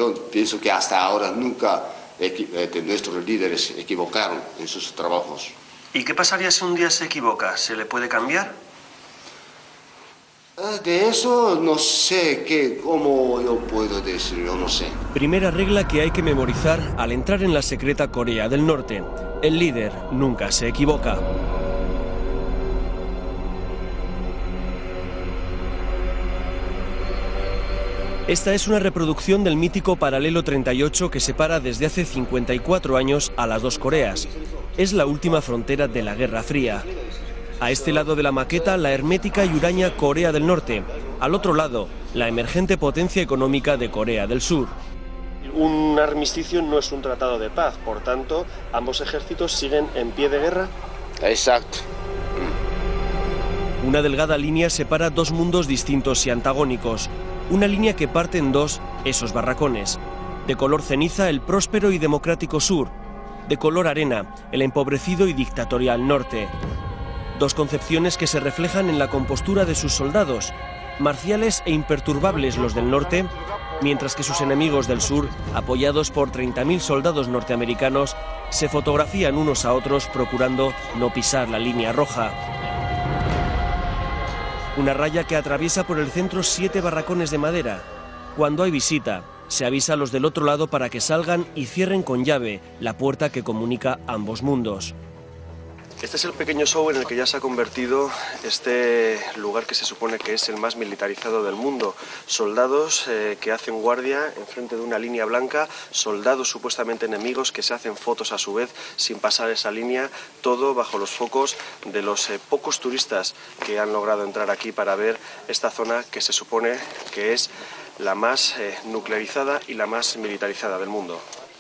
yo pienso que hasta ahora nunca nuestros líderes se equivocaron en sus trabajos. ¿Y qué pasaría si un día se equivoca? ¿Se le puede cambiar? De eso no sé cómo yo puedo decir, yo no sé. Primera regla que hay que memorizar al entrar en la secreta Corea del Norte: el líder nunca se equivoca. Esta es una reproducción del mítico paralelo 38 que separa desde hace 54 años a las dos Coreas. Es la última frontera de la Guerra Fría. A este lado de la maqueta, la hermética y huraña Corea del Norte. Al otro lado, la emergente potencia económica de Corea del Sur. Un armisticio no es un tratado de paz, por tanto, ambos ejércitos siguen en pie de guerra. Exacto. Una delgada línea separa dos mundos distintos y antagónicos. Una línea que parte en dos esos barracones. De color ceniza, el próspero y democrático sur. De color arena, el empobrecido y dictatorial norte. Dos concepciones que se reflejan en la compostura de sus soldados. Marciales e imperturbables los del norte, mientras que sus enemigos del sur, apoyados por 30.000 soldados norteamericanos, se fotografían unos a otros procurando no pisar la línea roja. Una raya que atraviesa por el centro 7 barracones de madera. Cuando hay visita, se avisa a los del otro lado para que salgan y cierren con llave la puerta que comunica ambos mundos. Este es el pequeño show en el que ya se ha convertido este lugar que se supone que es el más militarizado del mundo. Soldados que hacen guardia enfrente de una línea blanca, soldados supuestamente enemigos que se hacen fotos a su vez sin pasar esa línea, todo bajo los focos de los pocos turistas que han logrado entrar aquí para ver esta zona que se supone que es la más nuclearizada y la más militarizada del mundo.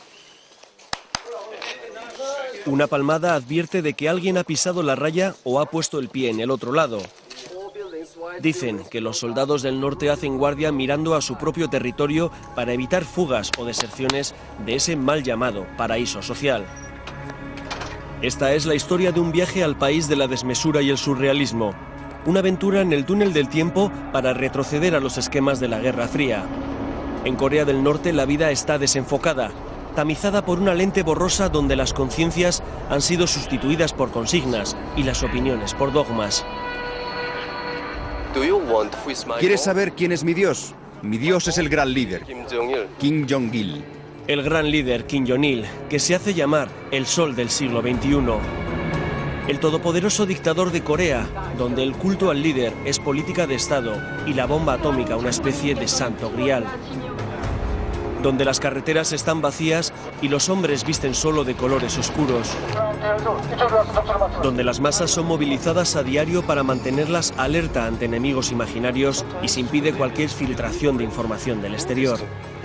Una palmada advierte de que alguien ha pisado la raya o ha puesto el pie en el otro lado. Dicen que los soldados del norte hacen guardia mirando a su propio territorio para evitar fugas o deserciones de ese mal llamado paraíso social. Esta es la historia de un viaje al país de la desmesura y el surrealismo. Una aventura en el túnel del tiempo para retroceder a los esquemas de la Guerra Fría. En Corea del Norte la vida está desenfocada, tamizada por una lente borrosa donde las conciencias han sido sustituidas por consignas y las opiniones por dogmas. ¿Quieres saber quién es mi Dios? Mi Dios es el gran líder, Kim Jong-il. El gran líder Kim Jong-il, que se hace llamar el sol del siglo XXI. El todopoderoso dictador de Corea, donde el culto al líder es política de Estado y la bomba atómica una especie de santo grial. Donde las carreteras están vacías y los hombres visten solo de colores oscuros. Donde las masas son movilizadas a diario para mantenerlas alerta ante enemigos imaginarios y se impide cualquier filtración de información del exterior.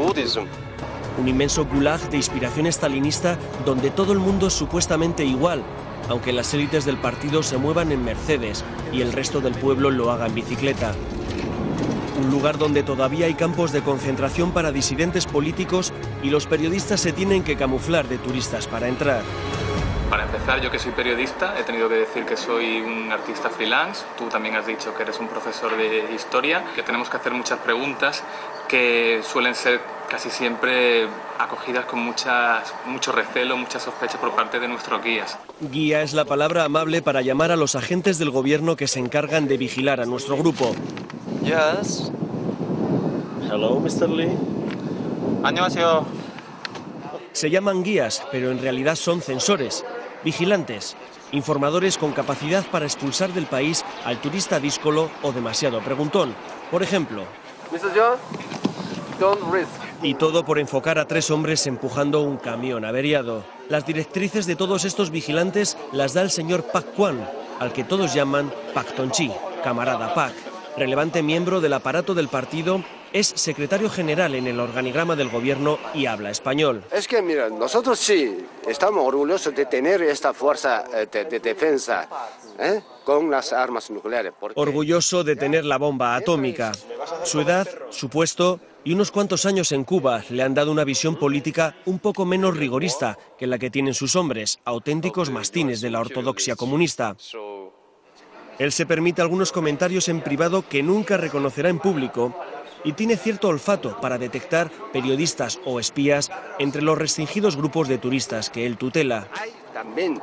Un inmenso gulag de inspiración estalinista donde todo el mundo es supuestamente igual, aunque las élites del partido se muevan en Mercedes y el resto del pueblo lo haga en bicicleta. Un lugar donde todavía hay campos de concentración para disidentes políticos y los periodistas se tienen que camuflar de turistas para entrar. Para empezar, yo que soy periodista, he tenido que decir que soy un artista freelance. Tú también has dicho que eres un profesor de historia, que tenemos que hacer muchas preguntas que suelen ser casi siempre acogidas con mucho recelo, mucha sospecha por parte de nuestros guías. Guía es la palabra amable para llamar a los agentes del gobierno que se encargan de vigilar a nuestro grupo. Yes. Hello, Mr. Lee. 안녕하세요. Se llaman guías, pero en realidad son censores, vigilantes, informadores con capacidad para expulsar del país al turista díscolo o demasiado preguntón. Por ejemplo, Mr. John, don't risk. Y todo por enfocar a 3 hombres empujando un camión averiado. Las directrices de todos estos vigilantes las da el señor Pak Kwan, al que todos llaman Pak Ton-chi, camarada Pak. Relevante miembro del aparato del partido, es secretario general en el organigrama del gobierno y habla español. Es que, mira, nosotros sí estamos orgullosos de tener esta fuerza de defensa con las armas nucleares. Orgulloso de tener la bomba atómica. Su edad, su puesto y unos cuantos años en Cuba le han dado una visión política un poco menos rigorista que la que tienen sus hombres, auténticos mastines de la ortodoxia comunista. Él se permite algunos comentarios en privado que nunca reconocerá en público y tiene cierto olfato para detectar periodistas o espías entre los restringidos grupos de turistas que él tutela. Hay también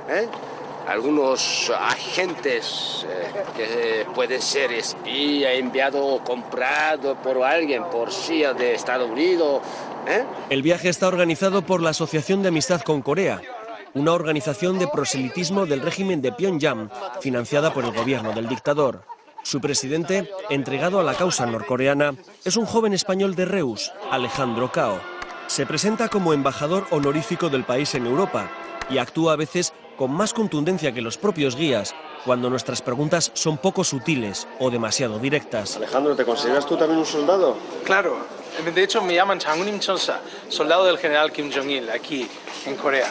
algunos agentes que pueden ser espía, enviado o comprado por alguien, por CIA de Estados Unidos. El viaje está organizado por la Asociación de Amistad con Corea, una organización de proselitismo del régimen de Pyongyang, financiada por el gobierno del dictador. Su presidente, entregado a la causa norcoreana, es un joven español de Reus, Alejandro Cao. Se presenta como embajador honorífico del país en Europa y actúa a veces con más contundencia que los propios guías, cuando nuestras preguntas son poco sutiles o demasiado directas. Alejandro, ¿te consideras tú también un soldado? Claro, de hecho me llaman Changunim Chonsa, soldado del general Kim Jong-il, aquí en Corea.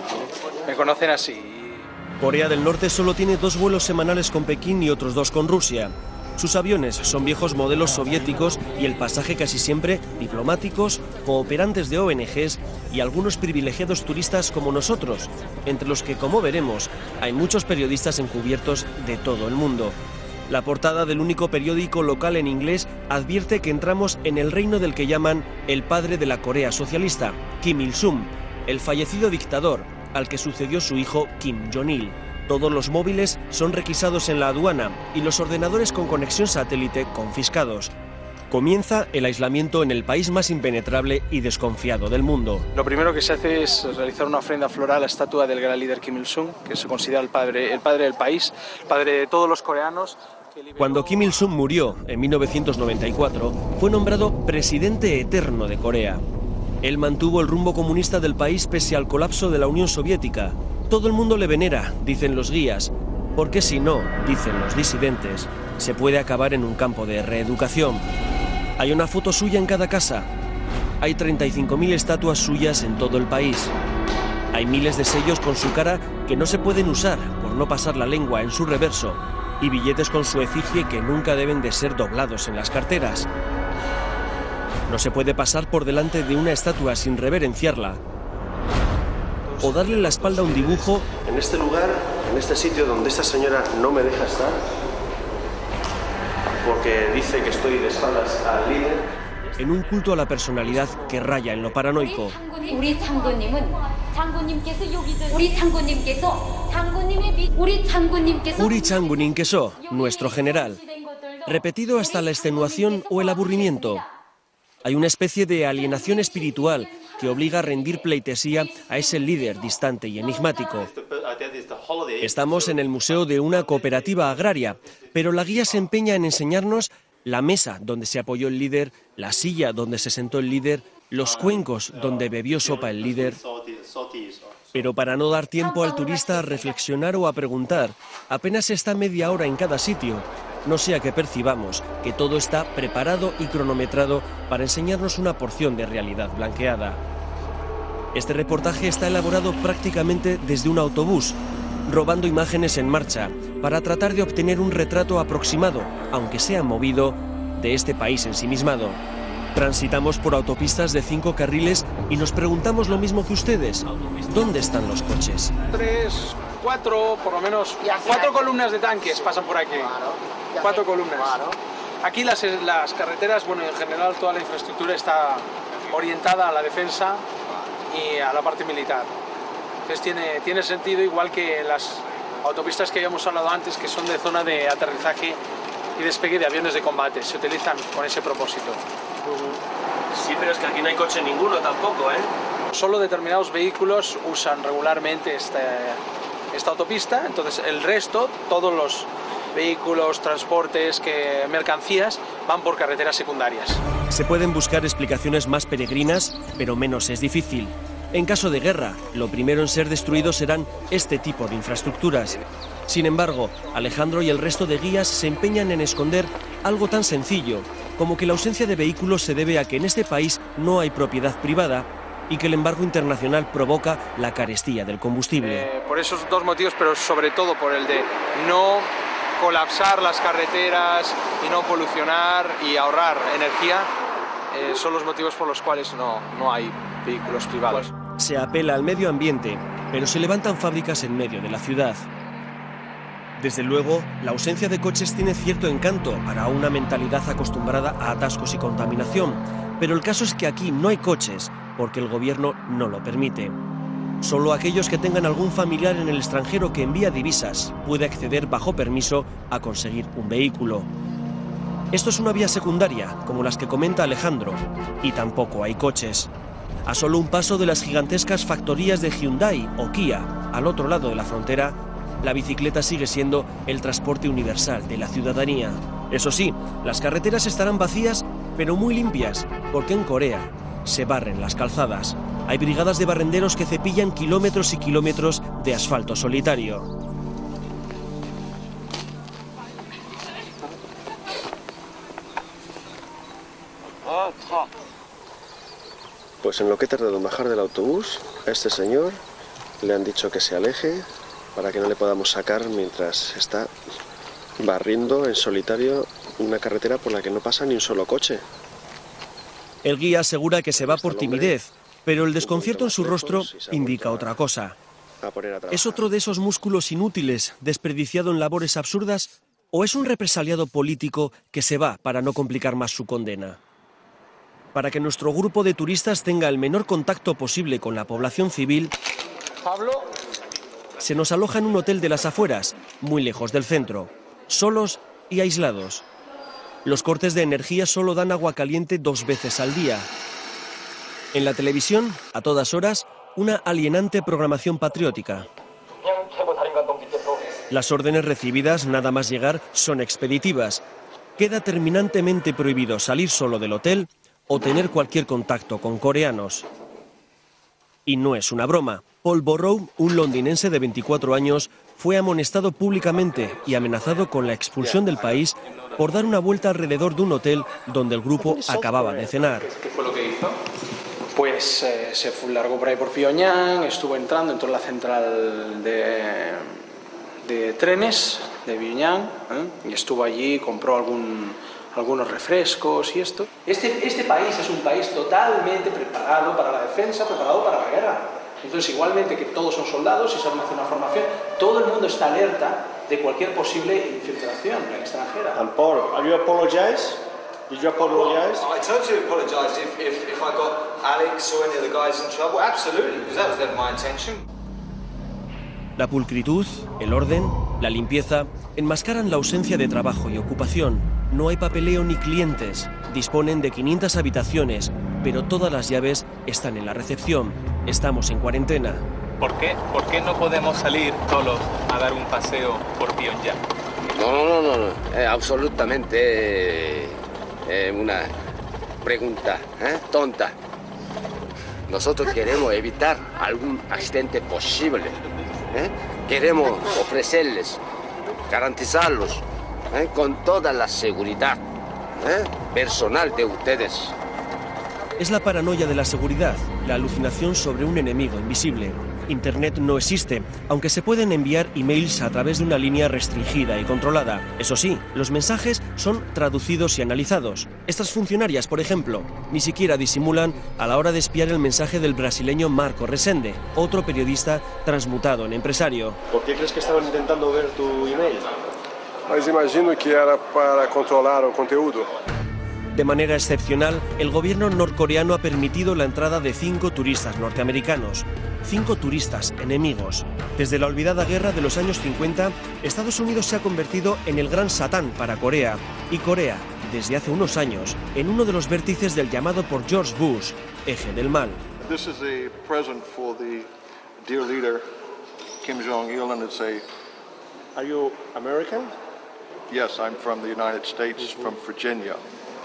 Me conocen así. Corea del Norte solo tiene 2 vuelos semanales con Pekín y otros 2 con Rusia. Sus aviones son viejos modelos soviéticos y el pasaje casi siempre diplomáticos, cooperantes de ONGs y algunos privilegiados turistas como nosotros, entre los que, como veremos, hay muchos periodistas encubiertos de todo el mundo. La portada del único periódico local en inglés advierte que entramos en el reino del que llaman el padre de la Corea socialista, Kim Il-sung, el fallecido dictador, al que sucedió su hijo Kim Jong-il. Todos los móviles son requisados en la aduana y los ordenadores con conexión satélite confiscados. Comienza el aislamiento en el país más impenetrable y desconfiado del mundo. Lo primero que se hace es realizar una ofrenda floral a la estatua del gran líder Kim Il-sung, que se considera el padre del país, el padre de todos los coreanos. Cuando Kim Il-sung murió en 1994, fue nombrado presidente eterno de Corea. Él mantuvo el rumbo comunista del país pese al colapso de la Unión Soviética. Todo el mundo le venera, dicen los guías, porque si no, dicen los disidentes, se puede acabar en un campo de reeducación. Hay una foto suya en cada casa. Hay 35.000 estatuas suyas en todo el país. Hay miles de sellos con su cara que no se pueden usar por no pasar la lengua en su reverso y billetes con su efigie que nunca deben de ser doblados en las carteras. No se puede pasar por delante de una estatua sin reverenciarla o darle la espalda a un dibujo. En este lugar, en este sitio donde esta señora no me deja estar, porque dice que estoy de espaldas al líder. En un culto a la personalidad que raya en lo paranoico. Uri Changunim Keso, nuestro general. Repetido hasta la extenuación o el aburrimiento. Hay una especie de alienación espiritual que obliga a rendir pleitesía a ese líder distante y enigmático. Estamos en el museo de una cooperativa agraria, pero la guía se empeña en enseñarnos la mesa donde se apoyó el líder, la silla donde se sentó el líder, los cuencos donde bebió sopa el líder. Pero para no dar tiempo al turista a reflexionar o a preguntar, apenas está media hora en cada sitio, no sea que percibamos que todo está preparado y cronometrado para enseñarnos una porción de realidad blanqueada. Este reportaje está elaborado prácticamente desde un autobús, robando imágenes en marcha, para tratar de obtener un retrato aproximado, aunque sea movido, de este país ensimismado. Transitamos por autopistas de 5 carriles y nos preguntamos lo mismo que ustedes. ¿Dónde están los coches? 3, 4, por lo menos 4 columnas de tanques pasan por aquí. 4 columnas. Aquí las carreteras, bueno, en general toda la infraestructura está orientada a la defensa y a la parte militar. Entonces tiene sentido, igual que las autopistas que habíamos hablado antes, que son de zona de aterrizaje y despegue de aviones de combate. Se utilizan con ese propósito. Sí, pero es que aquí no hay coche ninguno tampoco, ¿eh? Solo determinados vehículos usan regularmente esta autopista, entonces el resto, todos los vehículos, transportes, mercancías, van por carreteras secundarias. Se pueden buscar explicaciones más peregrinas, pero menos es difícil. En caso de guerra, lo primero en ser destruidos serán este tipo de infraestructuras. Sin embargo, Alejandro y el resto de guías se empeñan en esconder algo tan sencillo como que la ausencia de vehículos se debe a que en este país no hay propiedad privada y que el embargo internacional provoca la carestía del combustible. Por esos 2 motivos, pero sobre todo por el de no colapsar las carreteras y no polucionar y ahorrar energía, son los motivos por los cuales no hay vehículos privados. Se apela al medio ambiente, pero se levantan fábricas en medio de la ciudad. Desde luego, la ausencia de coches tiene cierto encanto para una mentalidad acostumbrada a atascos y contaminación, pero el caso es que aquí no hay coches, porque el gobierno no lo permite. Solo aquellos que tengan algún familiar en el extranjero que envía divisas puede acceder bajo permiso a conseguir un vehículo. Esto es una vía secundaria, como las que comenta Alejandro, y tampoco hay coches. A solo un paso de las gigantescas factorías de Hyundai o Kia, al otro lado de la frontera, la bicicleta sigue siendo el transporte universal de la ciudadanía. Eso sí, las carreteras estarán vacías, pero muy limpias, porque en Corea se barren las calzadas. Hay brigadas de barrenderos que cepillan kilómetros y kilómetros de asfalto solitario. Pues en lo que he tardado en bajar del autobús, a este señor le han dicho que se aleje para que no le podamos sacar mientras está barriendo en solitario una carretera por la que no pasa ni un solo coche. El guía asegura que se va por timidez, pero el desconcierto en su rostro indica otra cosa. ¿Es otro de esos músculos inútiles, desperdiciado en labores absurdas, o es un represaliado político que se va para no complicar más su condena? Para que nuestro grupo de turistas tenga el menor contacto posible con la población civil, se nos aloja en un hotel de las afueras, muy lejos del centro, solos y aislados. Los cortes de energía solo dan agua caliente 2 veces al día. En la televisión, a todas horas, una alienante programación patriótica. Las órdenes recibidas, nada más llegar, son expeditivas. Queda terminantemente prohibido salir solo del hotel o tener cualquier contacto con coreanos. Y no es una broma. Paul Borrow, un londinense de 24 años, fue amonestado públicamente y amenazado con la expulsión del país por dar una vuelta alrededor de un hotel donde el grupo acababa de cenar. ¿Qué fue lo que hizo? Pues se largó por ahí por Pyongyang, estuvo entrando, entró en la central de trenes de Pyongyang, y estuvo allí, compró algunos refrescos y esto. Este país es un país totalmente preparado para la defensa, preparado para la guerra. Entonces, igualmente que todos son soldados y saben hacer una formación, todo el mundo está alerta de cualquier posible infiltración extranjera. And Paul, are you apologize? Did you apologize? I totally apologise if I got Alex or any of the guys in trouble. Absolutely, because that was never my intention. La pulcritud, el orden, la limpieza enmascaran la ausencia de trabajo y ocupación. No hay papeleo ni clientes. Disponen de 500 habitaciones, pero todas las llaves están en la recepción. Estamos en cuarentena. ¿Por qué? ¿Por qué no podemos salir solos a dar un paseo por Pyongyang? No. Absolutamente una pregunta tonta. Nosotros queremos evitar algún accidente posible. Queremos ofrecerles, garantizarlos con toda la seguridad personal de ustedes. Es la paranoia de la seguridad, la alucinación sobre un enemigo invisible. Internet no existe, aunque se pueden enviar emails a través de una línea restringida y controlada. Eso sí, los mensajes son traducidos y analizados. Estas funcionarias, por ejemplo, ni siquiera disimulan a la hora de espiar el mensaje del brasileño Marco Resende, otro periodista transmutado en empresario. ¿Por qué crees que estaban intentando ver tu email? Mas imagino que era para controlar el contenido. De manera excepcional, el gobierno norcoreano ha permitido la entrada de 5 turistas norteamericanos. 5 turistas enemigos. Desde la olvidada guerra de los años 50, Estados Unidos se ha convertido en el gran satán para Corea. Y Corea, desde hace unos años, en uno de los vértices del llamado por George Bush, eje del mal. This is a present for the dear leader, Kim Jong-il, and it's a... Are you American? Yes, I'm from the United States, from Virginia.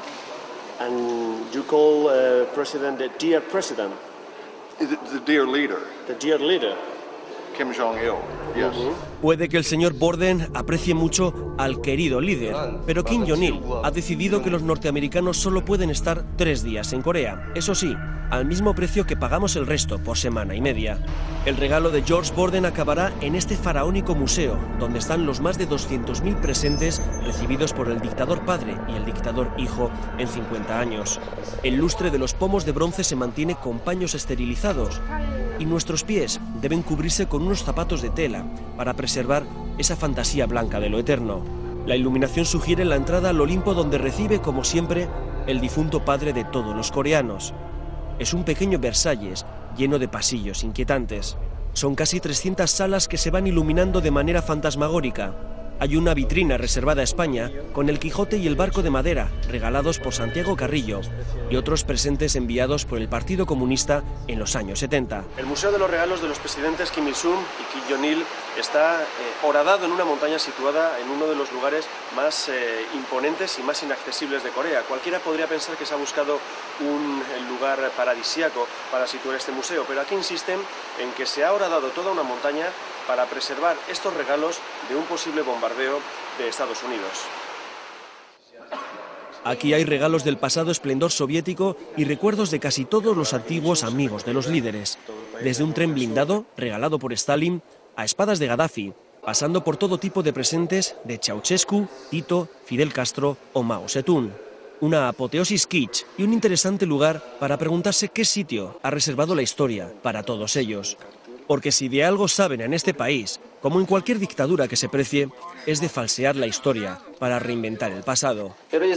And you call President the dear President? The dear leader. The dear leader. Kim Jong-il, yes. Puede que el señor Borden aprecie mucho al querido líder, pero Kim Jong-il ha decidido que los norteamericanos solo pueden estar 3 días en Corea. Eso sí, al mismo precio que pagamos el resto por semana y media. El regalo de George Borden acabará en este faraónico museo, donde están los más de 200.000 presentes recibidos por el dictador padre y el dictador hijo en 50 años. El lustre de los pomos de bronce se mantiene con paños esterilizados. y nuestros pies deben cubrirse con unos zapatos de tela para preservar esa fantasía blanca de lo eterno. La iluminación sugiere la entrada al Olimpo, donde recibe, como siempre, el difunto padre de todos los coreanos. Es un pequeño Versalles lleno de pasillos inquietantes. Son casi 300 salas que se van iluminando de manera fantasmagórica. Hay una vitrina reservada a España con el Quijote y el barco de madera, regalados por Santiago Carrillo, y otros presentes enviados por el Partido Comunista en los años 70. El Museo de los Regalos de los Presidentes Kim Il-sung y Kim Jong-il está horadado en una montaña situada en uno de los lugares más imponentes y más inaccesibles de Corea. Cualquiera podría pensar que se ha buscado un lugar paradisíaco para situar este museo, pero aquí insisten en que se ha horadado toda una montaña para preservar estos regalos de un posible bombardeo de Estados Unidos. Aquí hay regalos del pasado esplendor soviético y recuerdos de casi todos los antiguos amigos de los líderes, desde un tren blindado regalado por Stalin a espadas de Gaddafi, pasando por todo tipo de presentes de Ceausescu, Tito, Fidel Castro o Mao Zedong. Una apoteosis kitsch y un interesante lugar para preguntarse qué sitio ha reservado la historia para todos ellos. Porque si de algo saben en este país, como en cualquier dictadura que se precie, es de falsear la historia para reinventar el pasado.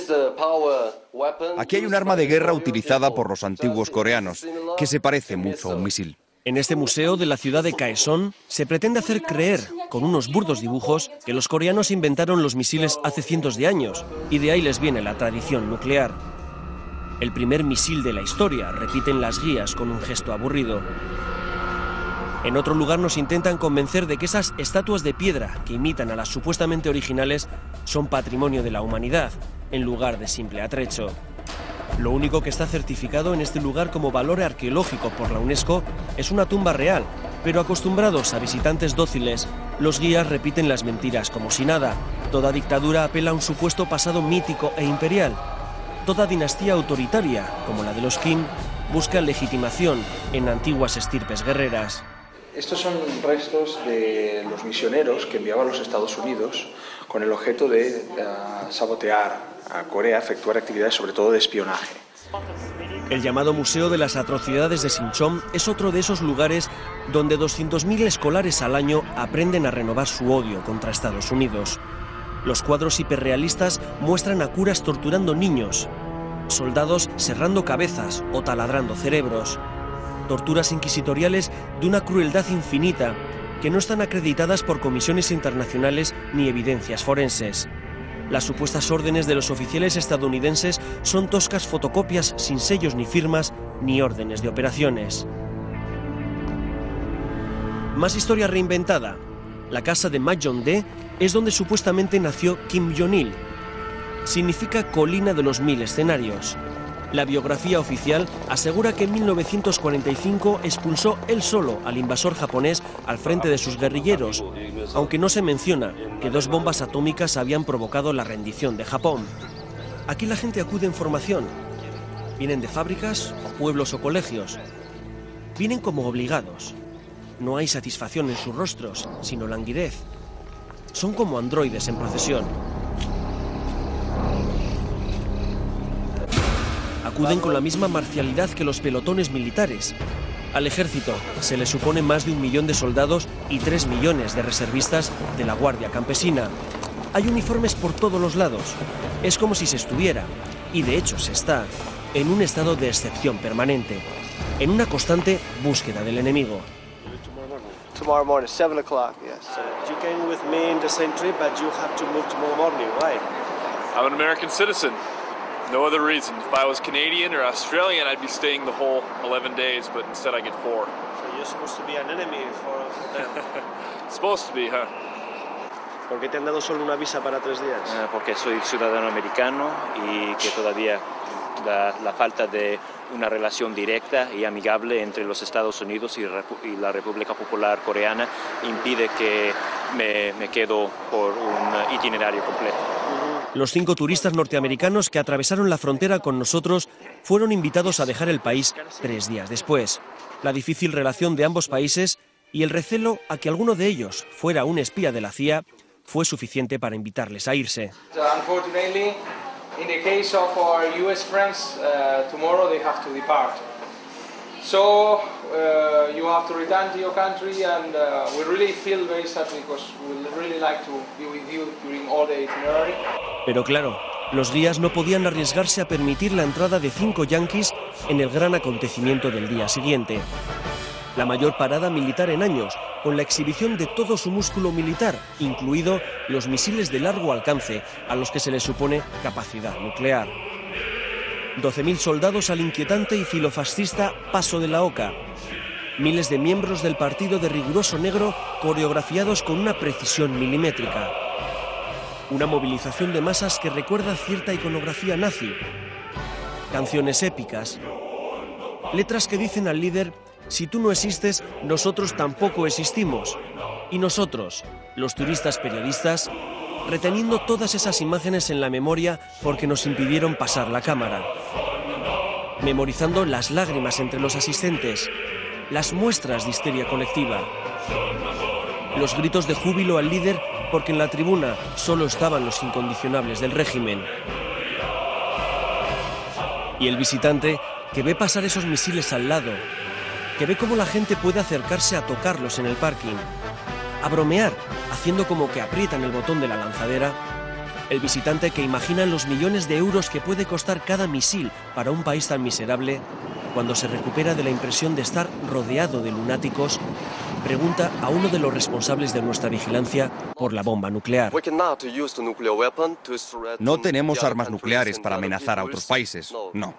Aquí hay un arma de guerra utilizada por los antiguos coreanos, que se parece mucho a un misil. En este museo de la ciudad de Kaesong se pretende hacer creer, con unos burdos dibujos, que los coreanos inventaron los misiles hace cientos de años, y de ahí les viene la tradición nuclear. El primer misil de la historia, repiten las guías con un gesto aburrido. En otro lugar nos intentan convencer de que esas estatuas de piedra que imitan a las supuestamente originales son patrimonio de la humanidad, en lugar de simple atrecho. Lo único que está certificado en este lugar como valor arqueológico por la UNESCO es una tumba real, pero acostumbrados a visitantes dóciles, los guías repiten las mentiras como si nada. Toda dictadura apela a un supuesto pasado mítico e imperial. Toda dinastía autoritaria, como la de los Kim, busca legitimación en antiguas estirpes guerreras. Estos son restos de los misioneros que enviaban a los Estados Unidos con el objeto de sabotear a Corea, efectuar actividades sobre todo de espionaje. El llamado Museo de las Atrocidades de Sinchon es otro de esos lugares donde 200.000 escolares al año aprenden a renovar su odio contra Estados Unidos. Los cuadros hiperrealistas muestran a curas torturando niños, soldados serrando cabezas o taladrando cerebros. Torturas inquisitoriales de una crueldad infinita que no están acreditadas por comisiones internacionales ni evidencias forenses. Las supuestas órdenes de los oficiales estadounidenses son toscas fotocopias sin sellos ni firmas ni órdenes de operaciones. Más historia reinventada. La casa de Majong-dae es donde supuestamente nació Kim Jong-il. Significa colina de los 1000 escenarios. La biografía oficial asegura que en 1945 expulsó él solo al invasor japonés al frente de sus guerrilleros, aunque no se menciona que 2 bombas atómicas habían provocado la rendición de Japón. Aquí la gente acude en formación. Vienen de fábricas o pueblos o colegios. Vienen como obligados. No hay satisfacción en sus rostros, sino languidez. Son como androides en procesión. Acuden con la misma marcialidad que los pelotones militares. Al ejército se le supone más de 1 millón de soldados y 3 millones de reservistas de la Guardia Campesina. Hay uniformes por todos los lados. Es como si se estuviera, y de hecho se está, en un estado de excepción permanente, en una constante búsqueda del enemigo. Tomorrow morning, 7 o'clock, yes. So you came with me in the same trip, but you have to move tomorrow morning. Why? I'm an American citizen. No other reason. If I was Canadian or Australian, I'd be staying the whole 11 days, but instead I get 4. So you're supposed to be an enemy for them. Supposed to be, huh? ¿Por qué te han dado solo una visa para 3 días? Porque soy ciudadano americano y que todavía la falta de una relación directa y amigable entre los Estados Unidos y la República Popular Coreana impide que me quedo por un itinerario completo. Los 5 turistas norteamericanos que atravesaron la frontera con nosotros fueron invitados a dejar el país 3 días después. La difícil relación de ambos países y el recelo a que alguno de ellos fuera un espía de la CIA fue suficiente para invitarles a irse. Unfortunately, in the case of our US friends, tomorrow they have to depart. So you have to return to your country, and we really feel very sad because we really like to be with you during all the itinerary. Pero claro, los guías no podían arriesgarse a permitir la entrada de 5 yanquis en el gran acontecimiento del día siguiente. La mayor parada militar en años, con la exhibición de todo su músculo militar, incluido los misiles de largo alcance, a los que se les supone capacidad nuclear. 12.000 soldados al inquietante y filofascista Paso de la Oca. Miles de miembros del partido de riguroso negro coreografiados con una precisión milimétrica. Una movilización de masas que recuerda cierta iconografía nazi. Canciones épicas. Letras que dicen al líder: si tú no existes, nosotros tampoco existimos. Y nosotros, los turistas periodistas, reteniendo todas esas imágenes en la memoria porque nos impidieron pasar la cámara. Memorizando las lágrimas entre los asistentes, las muestras de histeria colectiva, los gritos de júbilo al líder porque en la tribuna solo estaban los incondicionables del régimen. Y el visitante que ve pasar esos misiles al lado, que ve cómo la gente puede acercarse a tocarlos en el parking, a bromear, haciendo como que aprietan el botón de la lanzadera. El visitante que imagina los millones de euros que puede costar cada misil para un país tan miserable, cuando se recupera de la impresión de estar rodeado de lunáticos, pregunta a uno de los responsables de nuestra vigilancia por la bomba nuclear. No tenemos armas nucleares para amenazar a otros países, no.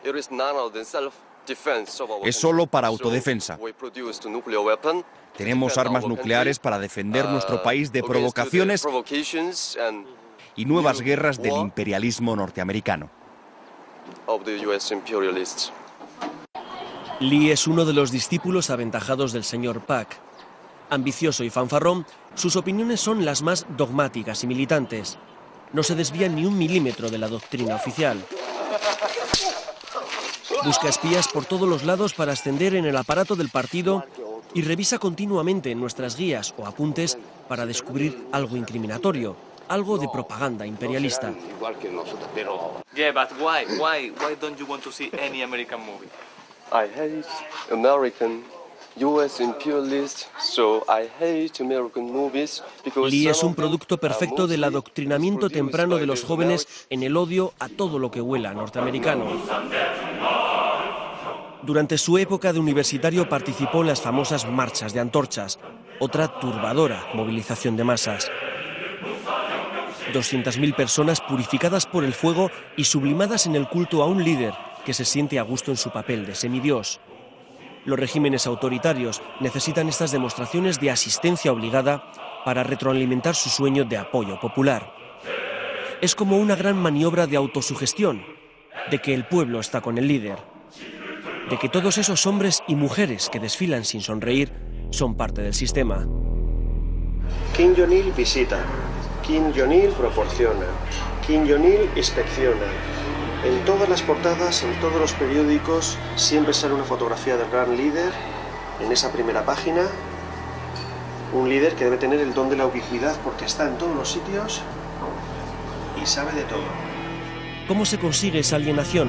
Es solo para autodefensa. Tenemos armas nucleares para defender nuestro país de provocaciones y nuevas guerras del imperialismo norteamericano. Lee es uno de los discípulos aventajados del señor Pak. Ambicioso y fanfarrón, sus opiniones son las más dogmáticas y militantes. No se desvía ni un milímetro de la doctrina oficial. Busca espías por todos los lados para ascender en el aparato del partido y revisa continuamente en nuestras guías o apuntes para descubrir algo incriminatorio, algo de propaganda imperialista. Yeah, but why? Why don't you want to see any American movie? I hate American US imperialists, so I hate American movies because Lee es un producto perfecto del adoctrinamiento temprano de los jóvenes en el odio a todo lo que huela norteamericano. Durante su época de universitario participó en las famosas marchas de antorchas, otra turbadora movilización de masas. 200.000 personas purificadas por el fuego y sublimadas en el culto a un líder que se siente a gusto en su papel de semidios. Los regímenes autoritarios necesitan estas demostraciones de asistencia obligada para retroalimentar su sueño de apoyo popular. Es como una gran maniobra de autosugestión, de que el pueblo está con el líder, de que todos esos hombres y mujeres que desfilan sin sonreír son parte del sistema. Kim Jong-il visita, Kim Jong-il proporciona, Kim Jong-il inspecciona. En todas las portadas, en todos los periódicos, siempre sale una fotografía del gran líder, en esa primera página. Un líder que debe tener el don de la ubicuidad porque está en todos los sitios y sabe de todo. ¿Cómo se consigue esa alienación?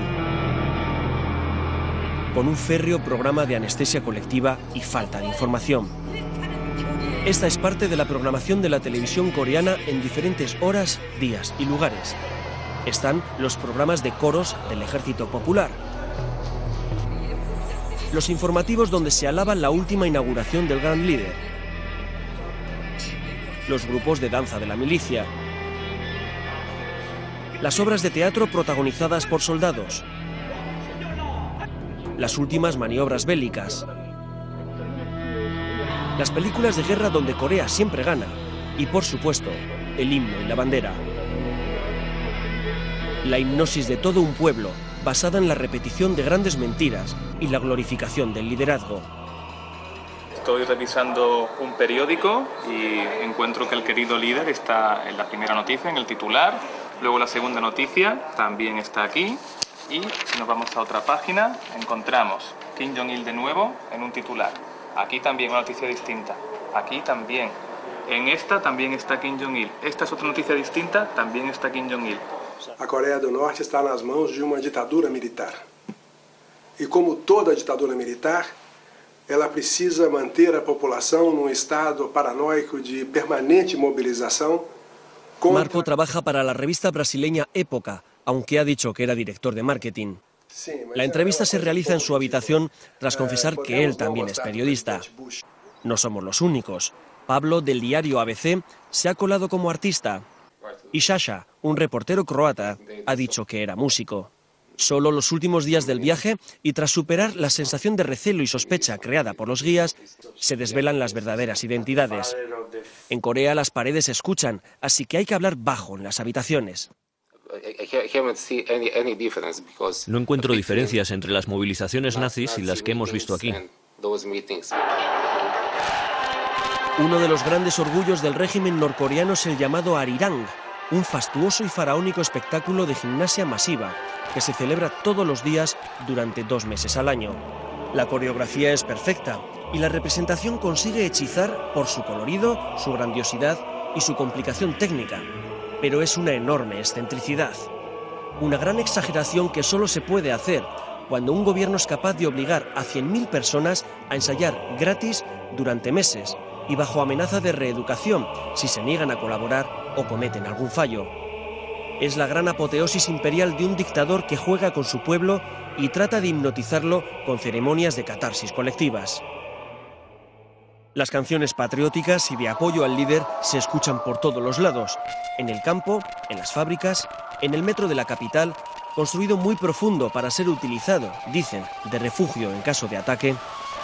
Con un férreo programa de anestesia colectiva y falta de información. Esta es parte de la programación de la televisión coreana en diferentes horas, días y lugares. Están los programas de coros del Ejército Popular, los informativos donde se alaba la última inauguración del gran líder, los grupos de danza de la milicia, las obras de teatro protagonizadas por soldados, las últimas maniobras bélicas, las películas de guerra donde Corea siempre gana y, por supuesto, el himno y la bandera. La hipnosis de todo un pueblo, basada en la repetición de grandes mentiras y la glorificación del liderazgo. Estoy revisando un periódico y encuentro que el querido líder está en la primera noticia, en el titular. Luego la segunda noticia también está aquí. Y si nos vamos a otra página, encontramos Kim Jong-il de nuevo en un titular. Aquí también una noticia distinta. Aquí también. En esta también está Kim Jong-il. Esta es otra noticia distinta, también está Kim Jong-il. A Coreia do Norte está nas mãos de uma ditadura militar. E como toda ditadura militar, ela precisa manter a população num estado paranoico de permanente movilização. Marco trabaja para la revista brasileña Época, aunque ha dicho que era director de marketing. La entrevista se realiza en su habitación tras confesar que él también es periodista. No somos los únicos. Pablo, del diario ABC, se ha colado como artista. Y Sasha, un reportero croata, ha dicho que era músico. Solo los últimos días del viaje, y tras superar la sensación de recelo y sospecha creada por los guías, se desvelan las verdaderas identidades. En Corea las paredes se escuchan, así que hay que hablar bajo en las habitaciones. No encuentro diferencias entre las movilizaciones nazis y las que hemos visto aquí. Uno de los grandes orgullos del régimen norcoreano es el llamado Arirang, un fastuoso y faraónico espectáculo de gimnasia masiva que se celebra todos los días durante 2 meses al año. La coreografía es perfecta y la representación consigue hechizar por su colorido, su grandiosidad y su complicación técnica. Pero es una enorme excentricidad. Una gran exageración que solo se puede hacer cuando un gobierno es capaz de obligar a 100.000 personas a ensayar gratis durante meses y bajo amenaza de reeducación si se niegan a colaborar o cometen algún fallo. Es la gran apoteosis imperial de un dictador que juega con su pueblo y trata de hipnotizarlo con ceremonias de catarsis colectivas. Las canciones patrióticas y de apoyo al líder se escuchan por todos los lados, en el campo, en las fábricas, en el metro de la capital, construido muy profundo para ser utilizado, dicen, de refugio en caso de ataque.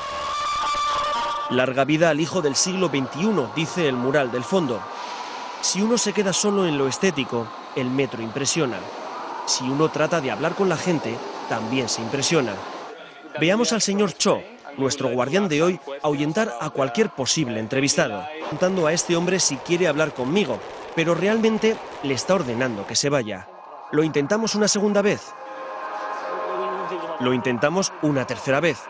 Larga vida al hijo del siglo XXI, dice el mural del fondo. Si uno se queda solo en lo estético, el metro impresiona. Si uno trata de hablar con la gente, también se impresiona. Veamos al señor Cho, nuestro guardián de hoy, ahuyentar a cualquier posible entrevistado, preguntando a este hombre si quiere hablar conmigo, pero realmente le está ordenando que se vaya. ¿Lo intentamos una segunda vez? ¿Lo intentamos una tercera vez?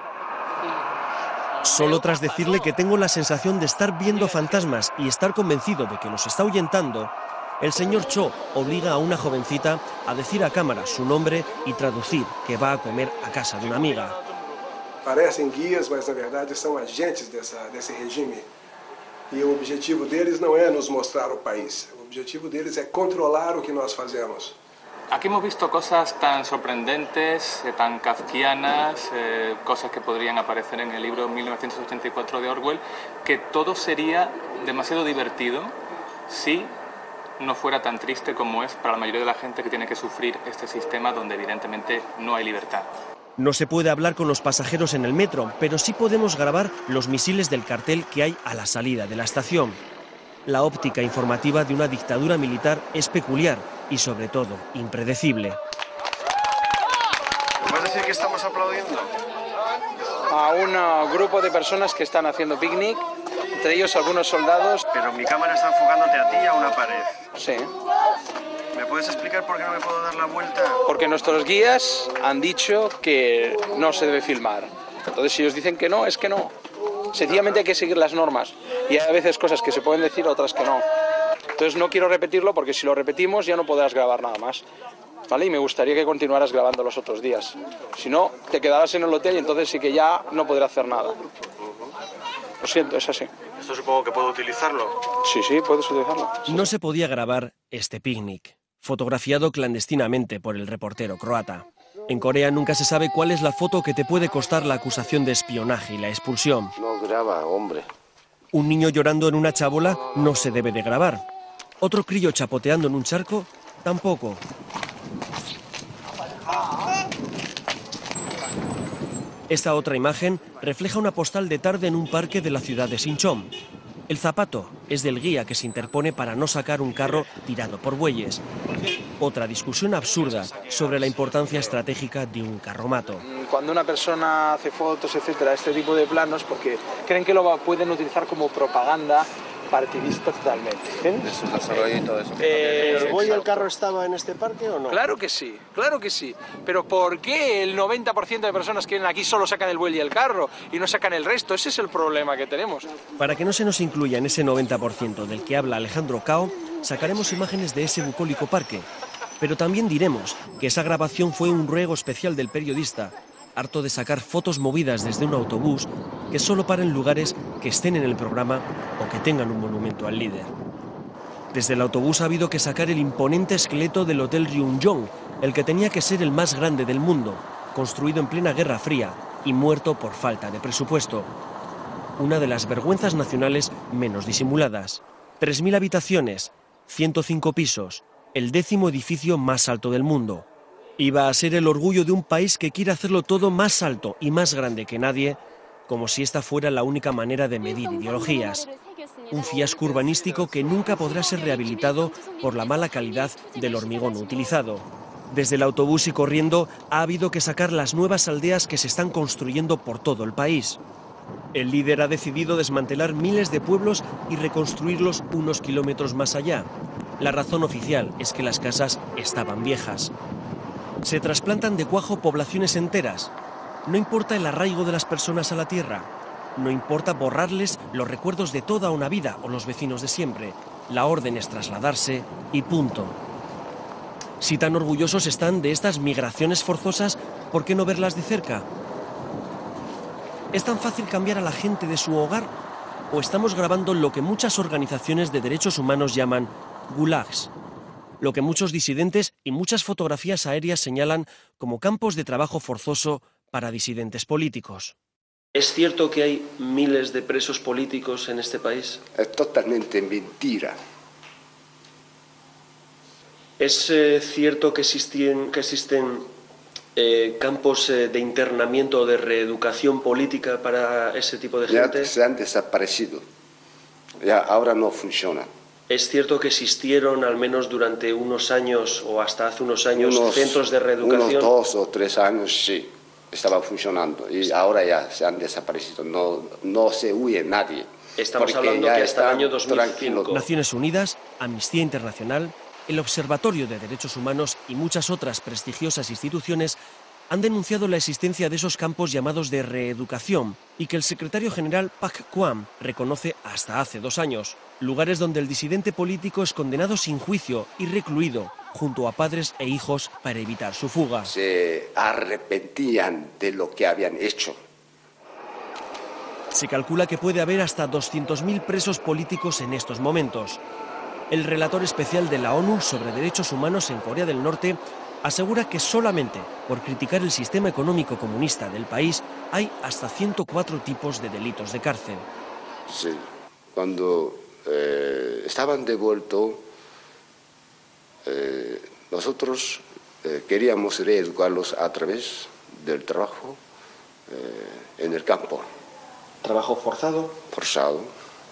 Solo tras decirle que tengo la sensación de estar viendo fantasmas y estar convencido de que los está ahuyentando, el señor Cho obliga a una jovencita a decir a cámara su nombre y traducir que va a comer a casa de una amiga. Parecem guias, mas na verdade são agentes desse regime. E o objetivo deles não é nos mostrar o país. O objetivo deles é controlar o que nós fazemos. Aquí hemos visto cosas tan sorprendentes, tan kafkianas, cosas que podrían aparecer en el libro 1984 de Orwell, que todo sería demasiado divertido si no fuera tan triste como es para la mayoría de la gente que tiene que sufrir este sistema donde evidentemente no hay libertad. No se puede hablar con los pasajeros en el metro, pero sí podemos grabar los misiles del cartel que hay a la salida de la estación. La óptica informativa de una dictadura militar es peculiar y, sobre todo, impredecible. ¿Vas a decir que estamos aplaudiendo? A un grupo de personas que están haciendo picnic, entre ellos algunos soldados. Pero mi cámara está enfocándote a ti y a una pared. Sí. ¿Me puedes explicar por qué no me puedo dar la vuelta? Porque nuestros guías han dicho que no se debe filmar. Entonces, si ellos dicen que no, es que no. Sencillamente hay que seguir las normas. Y hay a veces cosas que se pueden decir, otras que no. Entonces no quiero repetirlo porque si lo repetimos ya no podrás grabar nada más. ¿Vale? Y me gustaría que continuaras grabando los otros días. Si no, te quedarás en el hotel y entonces sí que ya no podré hacer nada. Lo siento, es así. ¿Esto supongo que puedo utilizarlo? Sí, puedes utilizarlo. No se podía grabar este picnic, fotografiado clandestinamente por el reportero croata. En Corea nunca se sabe cuál es la foto que te puede costar la acusación de espionaje y la expulsión. No graba, hombre. Un niño llorando en una chabola no se debe de grabar. Otro crío chapoteando en un charco, tampoco. Esta otra imagen refleja una postal de tarde en un parque de la ciudad de Sinchon. El zapato es del guía que se interpone para no sacar un carro tirado por bueyes. Otra discusión absurda sobre la importancia estratégica de un carromato. Cuando una persona hace fotos, etcétera, este tipo de planos, porque creen que lo pueden utilizar como propaganda partidista totalmente. Es un desarrollo y todo eso. ¿El buey y el carro estaba en este parque o no? Claro que sí, claro que sí. Pero ¿por qué el 90% de personas que vienen aquí solo sacan el buey y el carro y no sacan el resto? Ese es el problema que tenemos. Para que no se nos incluya en ese 90% del que habla Alejandro Cao, sacaremos imágenes de ese bucólico parque. Pero también diremos que esa grabación fue un ruego especial del periodista, harto de sacar fotos movidas desde un autobús que solo para en lugares que estén en el programa o que tengan un monumento al líder. Desde el autobús ha habido que sacar el imponente esqueleto del Hotel Ryungyong, el que tenía que ser el más grande del mundo, construido en plena Guerra Fría y muerto por falta de presupuesto. Una de las vergüenzas nacionales menos disimuladas. 3.000 habitaciones, 105 pisos, el 10º edificio más alto del mundo. Iba a ser el orgullo de un país que quiere hacerlo todo más alto y más grande que nadie, como si esta fuera la única manera de medir ideologías. Un fiasco urbanístico que nunca podrá ser rehabilitado por la mala calidad del hormigón utilizado. Desde el autobús y corriendo ha habido que sacar las nuevas aldeas que se están construyendo por todo el país. El líder ha decidido desmantelar miles de pueblos y reconstruirlos unos kilómetros más allá. La razón oficial es que las casas estaban viejas. Se trasplantan de cuajo poblaciones enteras. No importa el arraigo de las personas a la tierra. No importa borrarles los recuerdos de toda una vida o los vecinos de siempre. La orden es trasladarse y punto. Si tan orgullosos están de estas migraciones forzosas, ¿por qué no verlas de cerca? ¿Es tan fácil cambiar a la gente de su hogar? ¿O estamos grabando lo que muchas organizaciones de derechos humanos llaman gulags? Lo que muchos disidentes y muchas fotografías aéreas señalan como campos de trabajo forzoso para disidentes políticos. ¿Es cierto que hay miles de presos políticos en este país? Es totalmente mentira. ¿Es cierto que existen campos de internamiento o de reeducación política para ese tipo de gente? Ya se han desaparecido. Ya ahora no funciona. ¿Es cierto que existieron al menos durante unos años o hasta hace unos años centros de reeducación? Unos 2 o 3 años sí, estaba funcionando y ahora ya se han desaparecido. No se huye nadie. Estamos hablando que hasta el año 2005. Naciones Unidas, Amnistía Internacional, el Observatorio de Derechos Humanos y muchas otras prestigiosas instituciones han denunciado la existencia de esos campos llamados de reeducación y que el secretario general Pak Kwam reconoce hasta hace 2 años. Lugares donde el disidente político es condenado sin juicio y recluido junto a padres e hijos para evitar su fuga. Se arrepentían de lo que habían hecho. Se calcula que puede haber hasta 200.000 presos políticos en estos momentos. El relator especial de la ONU sobre derechos humanos en Corea del Norte asegura que solamente por criticar el sistema económico comunista del país hay hasta 104 tipos de delitos de cárcel. Sí, cuando estaban devueltos, nosotros queríamos reeducarlos a través del trabajo en el campo. ¿Trabajo forzado? Forzado.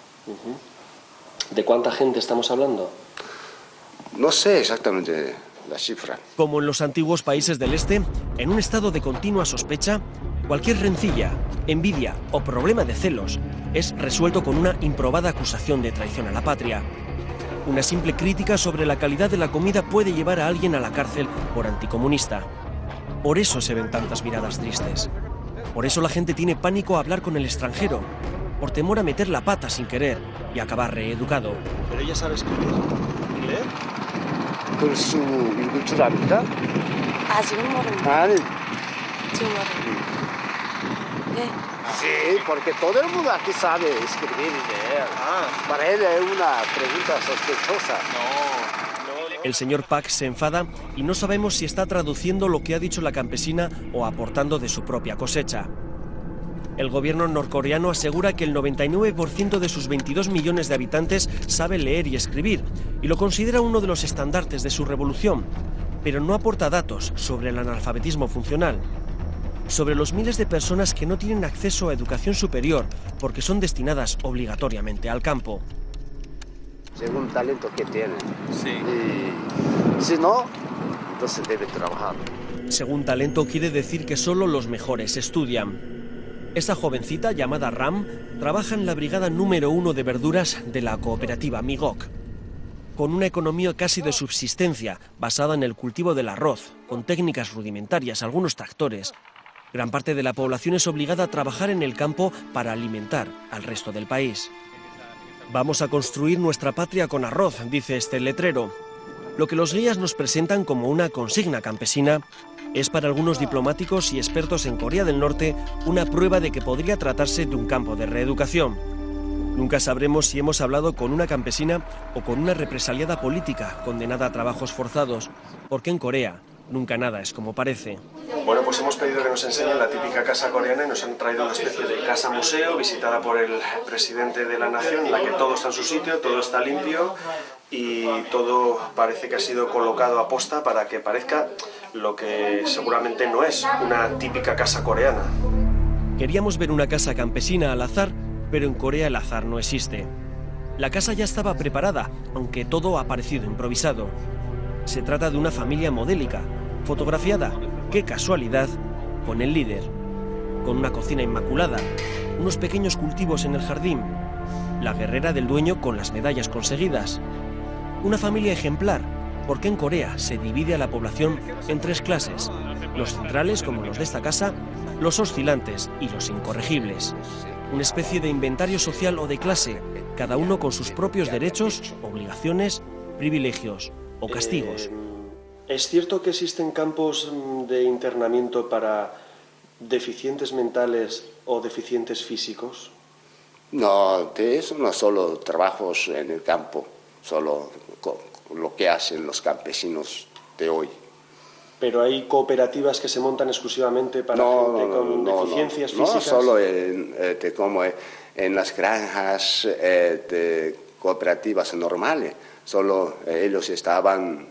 ¿De cuánta gente estamos hablando? No sé exactamente la cifra. Como en los antiguos países del este, en un estado de continua sospecha, cualquier rencilla, envidia o problema de celos es resuelto con una improbada acusación de traición a la patria. Una simple crítica sobre la calidad de la comida puede llevar a alguien a la cárcel por anticomunista. Por eso se ven tantas miradas tristes. Por eso la gente tiene pánico a hablar con el extranjero, por temor a meter la pata sin querer y acabar reeducado. Pero ella sabe escribir y leer. 글수 읽을 줄 압니까? 아직은 모릅니다. 아니. 지금 모릅니다. 네. Sí, porque todo el mundo aquí sabe escribir y leer. Para él es una pregunta sospechosa. El señor Pak se enfada y no sabemos si está traduciendo lo que ha dicho la campesina o aportando de su propia cosecha. El gobierno norcoreano asegura que el 99% de sus 22 millones de habitantes sabe leer y escribir y lo considera uno de los estandartes de su revolución, pero no aporta datos sobre el analfabetismo funcional, sobre los miles de personas que no tienen acceso a educación superior porque son destinadas obligatoriamente al campo. Según el talento que tienen. Sí. Y si no, entonces debe trabajar. Según talento quiere decir que solo los mejores estudian. Esa jovencita, llamada Ram, trabaja en la brigada número 1 de verduras de la cooperativa Migok. Con una economía casi de subsistencia, basada en el cultivo del arroz, con técnicas rudimentarias, algunos tractores, gran parte de la población es obligada a trabajar en el campo para alimentar al resto del país. Vamos a construir nuestra patria con arroz, dice este letrero. Lo que los guías nos presentan como una consigna campesina es para algunos diplomáticos y expertos en Corea del Norte una prueba de que podría tratarse de un campo de reeducación. Nunca sabremos si hemos hablado con una campesina o con una represaliada política condenada a trabajos forzados, porque en Corea nunca nada es como parece. Bueno, pues hemos pedido que nos enseñen la típica casa coreana y nos han traído una especie de casa museo visitada por el presidente de la nación, en la que todo está en su sitio, todo está limpio y todo parece que ha sido colocado a posta para que parezca lo que seguramente no es, una típica casa coreana. Queríamos ver una casa campesina al azar, pero en Corea el azar no existe. La casa ya estaba preparada, aunque todo ha parecido improvisado. Se trata de una familia modélica, fotografiada, qué casualidad, con el líder. Con una cocina inmaculada, unos pequeños cultivos en el jardín, la guerrera del dueño con las medallas conseguidas. Una familia ejemplar, porque en Corea se divide a la población en tres clases: los centrales, como los de esta casa, los oscilantes y los incorregibles. Una especie de inventario social o de clase, cada uno con sus propios derechos, obligaciones, privilegios o castigos. ¿Es cierto que existen campos de internamiento para deficientes mentales o deficientes físicos? No, de eso no solo trabajos en el campo, solo lo que hacen los campesinos de hoy. ¿Pero hay cooperativas que se montan exclusivamente para gente con deficiencias físicas? No, solo como en las granjas de cooperativas normales. Solo ellos estaban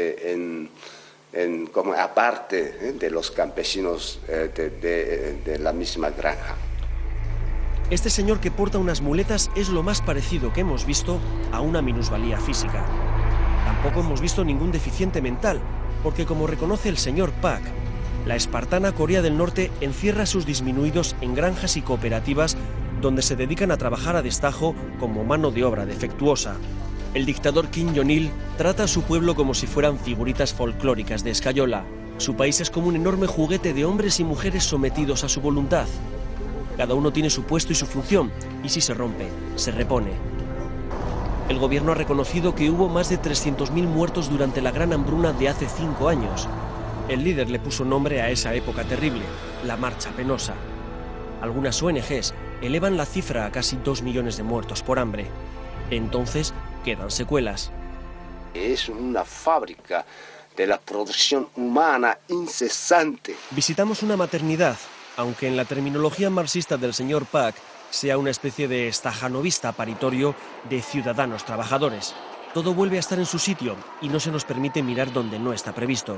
como aparte de los campesinos de la misma granja. Este señor que porta unas muletas es lo más parecido que hemos visto a una minusvalía física. Tampoco hemos visto ningún deficiente mental, porque como reconoce el señor Park, la espartana Corea del Norte encierra a sus disminuidos en granjas y cooperativas donde se dedican a trabajar a destajo como mano de obra defectuosa. El dictador Kim Jong-il trata a su pueblo como si fueran figuritas folclóricas de escayola. Su país es como un enorme juguete de hombres y mujeres sometidos a su voluntad. Cada uno tiene su puesto y su función, y si se rompe, se repone. El gobierno ha reconocido que hubo más de 300.000 muertos durante la gran hambruna de hace 5 años. El líder le puso nombre a esa época terrible, la Marcha Penosa. Algunas ONGs elevan la cifra a casi 2 millones de muertos por hambre. Entonces, quedan secuelas. Es una fábrica de la producción humana incesante. Visitamos una maternidad, aunque en la terminología marxista del señor Park sea una especie de stajanovista paritorio de ciudadanos trabajadores. Todo vuelve a estar en su sitio y no se nos permite mirar donde no está previsto.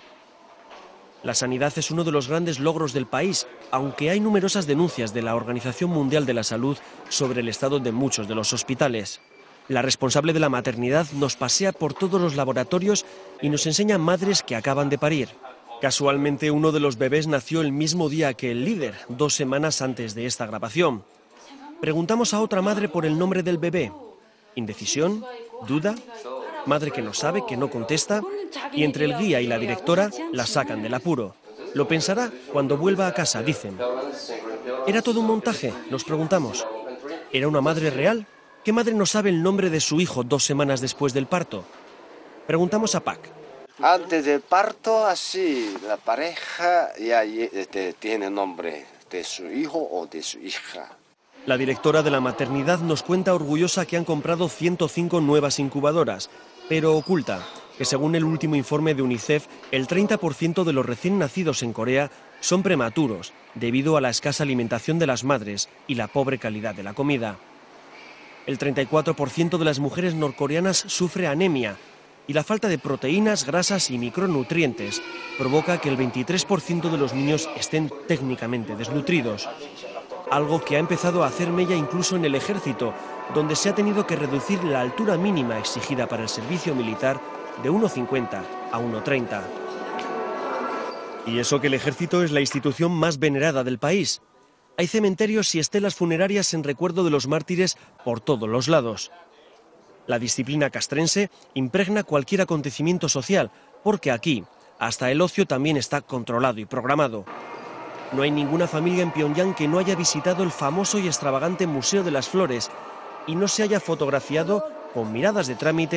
La sanidad es uno de los grandes logros del país, aunque hay numerosas denuncias de la Organización Mundial de la Salud sobre el estado de muchos de los hospitales. La responsable de la maternidad nos pasea por todos los laboratorios y nos enseña madres que acaban de parir. Casualmente, uno de los bebés nació el mismo día que el líder, 2 semanas antes de esta grabación. Preguntamos a otra madre por el nombre del bebé. Indecisión, duda, madre que no sabe, que no contesta, y entre el guía y la directora la sacan del apuro. Lo pensará cuando vuelva a casa, dicen. ¿Era todo un montaje?, nos preguntamos. ¿Era una madre real? ¿Qué madre no sabe el nombre de su hijo 2 semanas después del parto? Preguntamos a Pak. Antes del parto, así, la pareja ya tiene nombre de su hijo o de su hija. La directora de la maternidad nos cuenta orgullosa que han comprado 105 nuevas incubadoras, pero oculta que según el último informe de UNICEF, el 30% de los recién nacidos en Corea son prematuros debido a la escasa alimentación de las madres y la pobre calidad de la comida. El 34% de las mujeres norcoreanas sufre anemia y la falta de proteínas, grasas y micronutrientes provoca que el 23% de los niños estén técnicamente desnutridos. Algo que ha empezado a hacer mella incluso en el ejército, donde se ha tenido que reducir la altura mínima exigida para el servicio militar de 1,50 a 1,30. Y eso que el ejército es la institución más venerada del país. Hay cementerios y estelas funerarias en recuerdo de los mártires por todos los lados. La disciplina castrense impregna cualquier acontecimiento social, porque aquí hasta el ocio también está controlado y programado. No hay ninguna familia en Pyongyang que no haya visitado el famoso y extravagante Museo de las Flores y no se haya fotografiado con miradas de trámite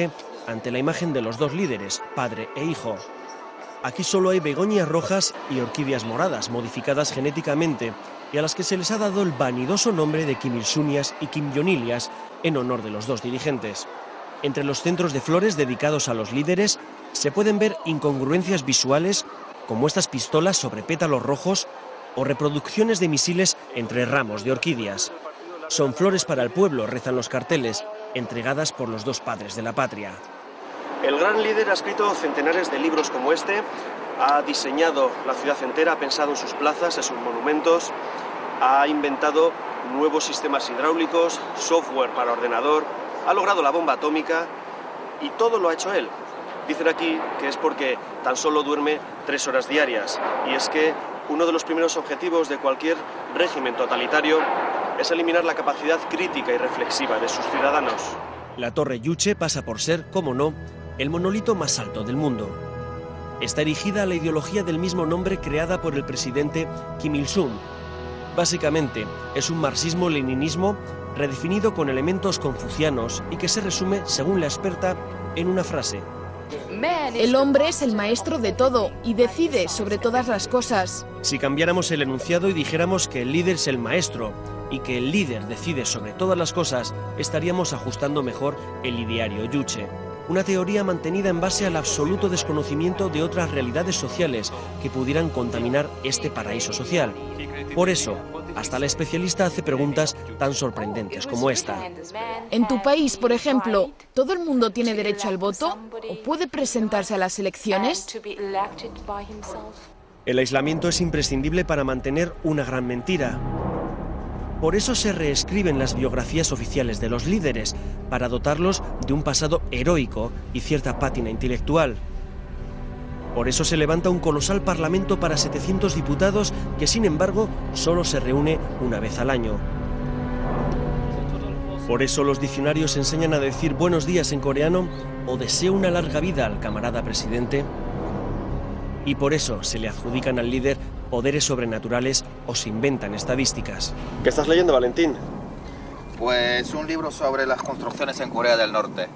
ante la imagen de los dos líderes, padre e hijo. Aquí solo hay begonias rojas y orquídeas moradas, modificadas genéticamente, y a las que se les ha dado el vanidoso nombre de Kim Il-sunias y Kim Jong-ilias en honor de los dos dirigentes. Entre los centros de flores dedicados a los líderes se pueden ver incongruencias visuales como estas pistolas sobre pétalos rojos o reproducciones de misiles entre ramos de orquídeas. Son flores para el pueblo, rezan los carteles, entregadas por los dos padres de la patria. El gran líder ha escrito centenares de libros como este, ha diseñado la ciudad entera, ha pensado en sus plazas, en sus monumentos, ha inventado nuevos sistemas hidráulicos, software para ordenador, ha logrado la bomba atómica y todo lo ha hecho él. Dicen aquí que es porque tan solo duerme 3 horas diarias, y es que uno de los primeros objetivos de cualquier régimen totalitario es eliminar la capacidad crítica y reflexiva de sus ciudadanos. La Torre Juche pasa por ser, como no, el monolito más alto del mundo. Está erigida a la ideología del mismo nombre creada por el presidente Kim Il-sung. Básicamente, es un marxismo-leninismo redefinido con elementos confucianos y que se resume, según la experta, en una frase. El hombre es el maestro de todo y decide sobre todas las cosas. Si cambiáramos el enunciado y dijéramos que el líder es el maestro y que el líder decide sobre todas las cosas, estaríamos ajustando mejor el ideario Juche. Una teoría mantenida en base al absoluto desconocimiento de otras realidades sociales que pudieran contaminar este paraíso social. Por eso, hasta la especialista hace preguntas tan sorprendentes como esta. En tu país, por ejemplo, ¿todo el mundo tiene derecho al voto o puede presentarse a las elecciones? El aislamiento es imprescindible para mantener una gran mentira. Por eso se reescriben las biografías oficiales de los líderes, para dotarlos de un pasado heroico y cierta pátina intelectual. Por eso se levanta un colosal parlamento para 700 diputados que, sin embargo, solo se reúne una vez al año. Por eso los diccionarios enseñan a decir buenos días en coreano o deseo una larga vida al camarada presidente. Y por eso se le adjudican al líder poderes sobrenaturales o se inventan estadísticas. ¿Qué estás leyendo, Valentín? Pues un libro sobre las construcciones en Corea del Norte.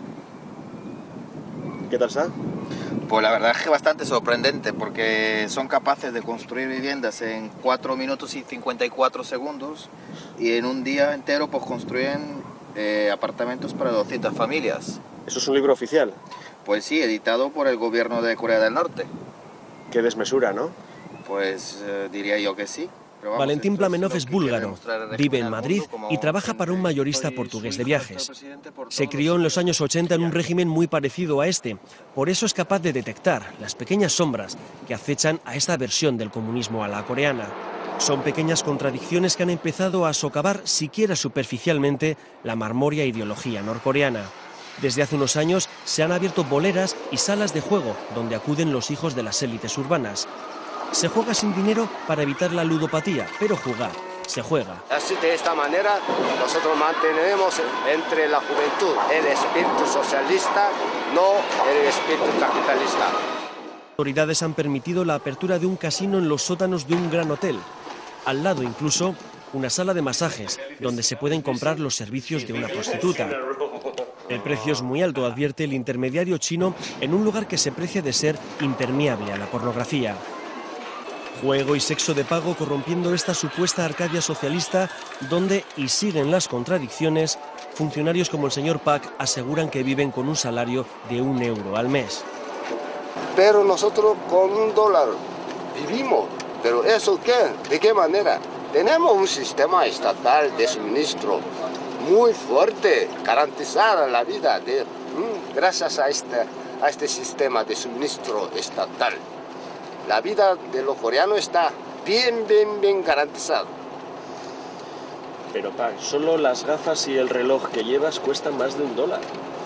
¿Qué tal está? Pues la verdad es que bastante sorprendente, porque son capaces de construir viviendas en 4 minutos y 54 segundos y en un día entero pues construyen apartamentos para 200 familias. ¿Eso es un libro oficial? Pues sí, editado por el gobierno de Corea del Norte. Qué desmesura, ¿no? Pues diría yo que sí. Vamos, Valentín Plamenov es búlgaro, vive en Madrid y trabaja para un mayorista portugués de viajes. Se crió en los años 80 en un régimen muy parecido a este, por eso es capaz de detectar las pequeñas sombras que acechan a esta versión del comunismo a la coreana. Son pequeñas contradicciones que han empezado a socavar siquiera superficialmente la marmórea ideología norcoreana. Desde hace unos años se han abierto boleras y salas de juego donde acuden los hijos de las élites urbanas. Se juega sin dinero para evitar la ludopatía, pero jugar se juega. Así, de esta manera, nosotros mantenemos entre la juventud el espíritu socialista, no el espíritu capitalista. Las autoridades han permitido la apertura de un casino en los sótanos de un gran hotel. Al lado incluso una sala de masajes, donde se pueden comprar los servicios de una prostituta. El precio es muy alto, advierte el intermediario chino, en un lugar que se precia de ser impermeable a la pornografía. Juego y sexo de pago corrompiendo esta supuesta Arcadia socialista donde, y siguen las contradicciones, funcionarios como el señor Pak aseguran que viven con un salario de €1 al mes. Pero nosotros con $1 vivimos. ¿Pero eso qué? ¿De qué manera? Tenemos un sistema estatal de suministro muy fuerte, garantizar la vida gracias a este sistema de suministro estatal. La vida de los coreanos está bien garantizada. Pero Pak, solo las gafas y el reloj que llevas cuestan más de $1.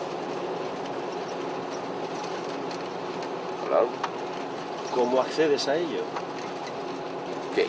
Claro. ¿Cómo accedes a ello? ¿Qué?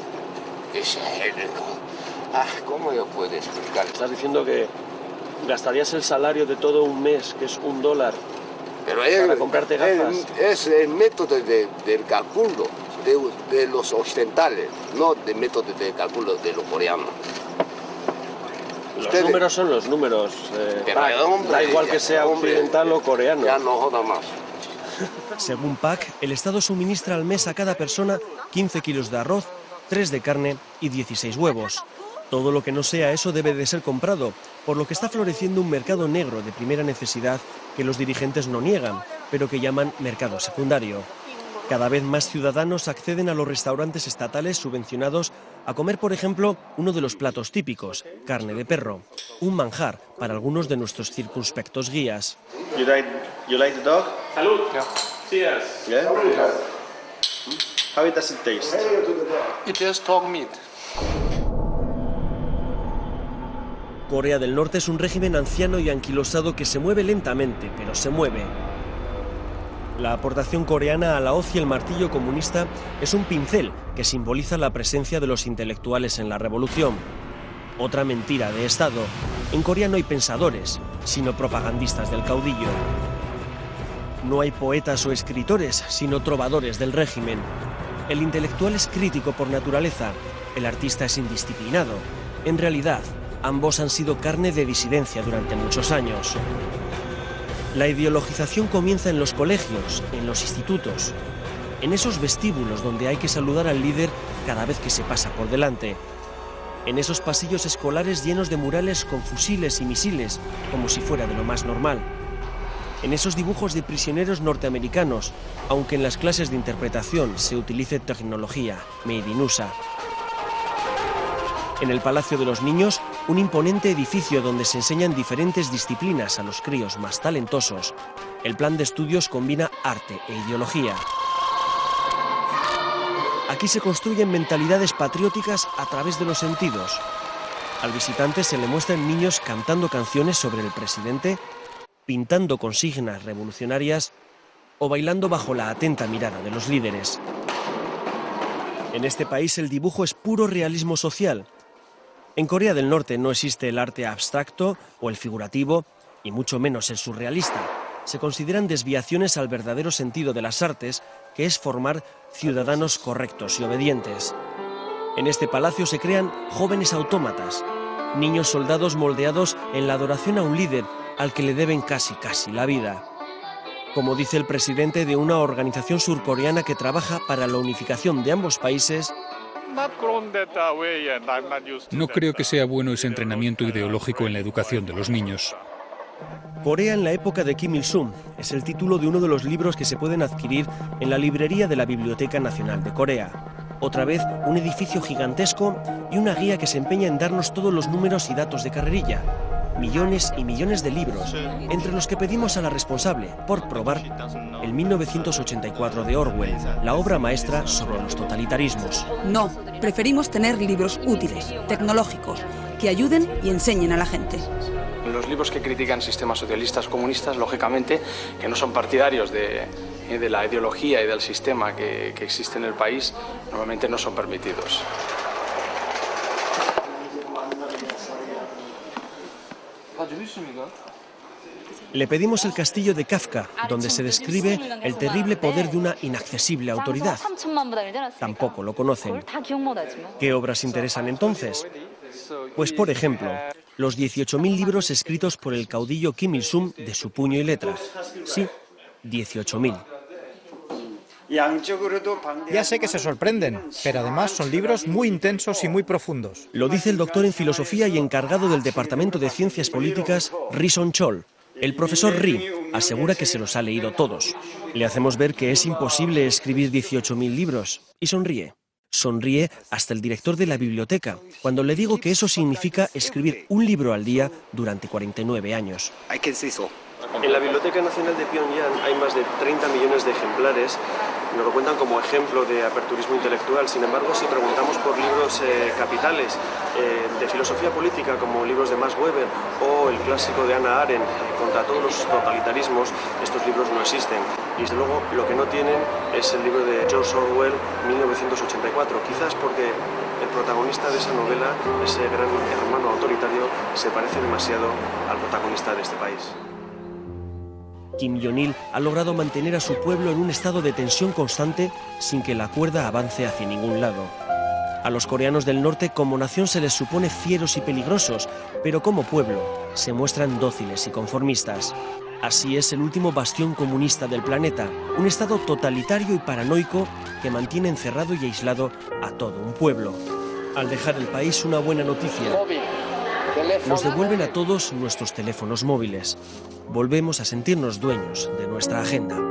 ¿Cómo yo puedo explicar? Estás diciendo que gastarías el salario de todo un mes, que es $1, para comprarte gafas. Es el método del cálculo de los occidentales, no el método de cálculo de los coreanos. Los números son los números. Da igual que sea occidental o coreano. Ya no joda más. Según PAC, el Estado suministra al mes a cada persona 15 kilos de arroz, 3 de carne y 16 huevos. Todo lo que no sea eso debe de ser comprado, por lo que está floreciendo un mercado negro de primera necesidad que los dirigentes no niegan, pero que llaman mercado secundario. Cada vez más ciudadanos acceden a los restaurantes estatales subvencionados a comer, por ejemplo, uno de los platos típicos, carne de perro, un manjar para algunos de nuestros circunspectos guías. You like the dog? Salud. Cheers. Yeah? How does it taste? It tastes dog meat. Corea del Norte es un régimen anciano y anquilosado que se mueve lentamente, pero se mueve. La aportación coreana a la hoz y el martillo comunista es un pincel que simboliza la presencia de los intelectuales en la revolución. Otra mentira de Estado. En Corea no hay pensadores, sino propagandistas del caudillo. No hay poetas o escritores, sino trovadores del régimen. El intelectual es crítico por naturaleza, el artista es indisciplinado. En realidad, ambos han sido carne de disidencia durante muchos años. La ideologización comienza en los colegios, en los institutos, en esos vestíbulos donde hay que saludar al líder cada vez que se pasa por delante, en esos pasillos escolares llenos de murales con fusiles y misiles, como si fuera de lo más normal, en esos dibujos de prisioneros norteamericanos, aunque en las clases de interpretación se utilice tecnología made in USA. En el Palacio de los Niños, un imponente edificio donde se enseñan diferentes disciplinas a los críos más talentosos, el plan de estudios combina arte e ideología. Aquí se construyen mentalidades patrióticas a través de los sentidos. Al visitante se le muestran niños cantando canciones sobre el presidente, pintando consignas revolucionarias o bailando bajo la atenta mirada de los líderes. En este país el dibujo es puro realismo social. En Corea del Norte no existe el arte abstracto o el figurativo, y mucho menos el surrealista. Se consideran desviaciones al verdadero sentido de las artes, que es formar ciudadanos correctos y obedientes. En este palacio se crean jóvenes autómatas, niños soldados moldeados en la adoración a un líder al que le deben casi la vida. Como dice el presidente de una organización surcoreana que trabaja para la unificación de ambos países, no creo que sea bueno ese entrenamiento ideológico en la educación de los niños. Corea en la época de Kim Il-sung es el título de uno de los libros que se pueden adquirir en la librería de la Biblioteca Nacional de Corea. Otra vez, un edificio gigantesco y una guía que se empeña en darnos todos los números y datos de carrerilla. Millones y millones de libros, entre los que pedimos a la responsable, por probar, el 1984 de Orwell, la obra maestra sobre los totalitarismos. No, preferimos tener libros útiles, tecnológicos, que ayuden y enseñen a la gente. Los libros que critican sistemas socialistas comunistas, lógicamente, que no son partidarios de la ideología y del sistema que existe en el país, normalmente no son permitidos. Le pedimos el castillo de Kafka, donde se describe el terrible poder de una inaccesible autoridad. Tampoco lo conocen. ¿Qué obras interesan entonces? Pues, por ejemplo, los 18.000 libros escritos por el caudillo Kim Il-sung de su puño y letra. Sí, 18.000. Ya sé que se sorprenden, pero además son libros muy intensos y muy profundos. Lo dice el doctor en filosofía y encargado del Departamento de Ciencias Políticas, Ri Son-chol. El profesor Ri asegura que se los ha leído todos. Le hacemos ver que es imposible escribir 18.000 libros y sonríe. Sonríe hasta el director de la biblioteca, cuando le digo que eso significa escribir un libro al día durante 49 años. En la Biblioteca Nacional de Pyongyang hay más de 30 millones de ejemplares. Nos lo cuentan como ejemplo de aperturismo intelectual. Sin embargo, si preguntamos por libros capitales de filosofía política, como libros de Max Weber o el clásico de Hannah Arendt, contra todos los totalitarismos, estos libros no existen. Y desde luego lo que no tienen es el libro de George Orwell, 1984, quizás porque el protagonista de esa novela, ese gran hermano autoritario, se parece demasiado al protagonista de este país. Kim Jong-il ha logrado mantener a su pueblo en un estado de tensión constante sin que la cuerda avance hacia ningún lado. A los coreanos del norte como nación se les supone fieros y peligrosos, pero como pueblo se muestran dóciles y conformistas. Así es el último bastión comunista del planeta, un estado totalitario y paranoico que mantiene encerrado y aislado a todo un pueblo. Al dejar el país, una buena noticia. Nos devuelven a todos nuestros teléfonos móviles. Volvemos a sentirnos dueños de nuestra agenda.